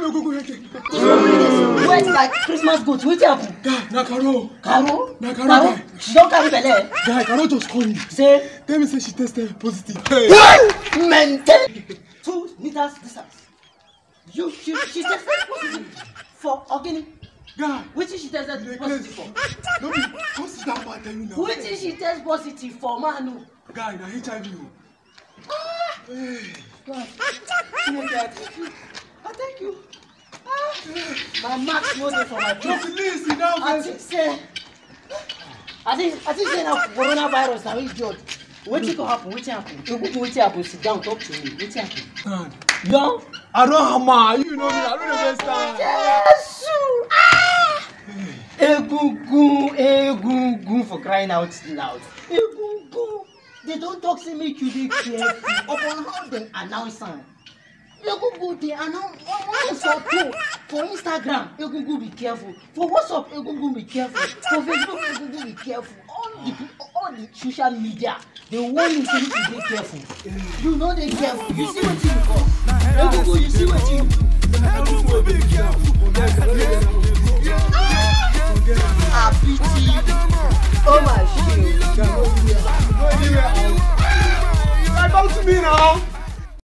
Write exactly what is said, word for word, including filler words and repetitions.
me go go here. Wait, like Christmas goat, wait happen. Guy, na Caro. Caro? Na Caro. Caro? She don't carry belle. Guy, Caro just call me. Say, tell me say she tested positive. Hey. Maintain two meters distance. You, she, she tested positive for organic. Guy, which is she tested positive for? No be, come sit down and tell me now. Which is she test positive for, man? Guy, na H I V. Ah! Hey. God. I thank you. I thank you. Ah. My max no dey for my throat. Please, sit down. I think say, I think, I think say na coronavirus na we idiot. Wetin go happen? Wetin happen? Wetin happen? Sit down, talk to me. Wetin happen? No. I don't hammer. You know me. I don't understand. Yes. Ah. Egungun, egungun for crying out loud. Egungun. They don't talk to me, you dey careful upon how they announce am. Egungun dey announce once or two for Instagram. Egungun be careful. For WhatsApp, Egungun be careful. For Facebook, Egungun be careful. All the all the social media, they warn you to be careful. You know they careful. You see what you call. Egungun, you see what you do. Egungun be careful.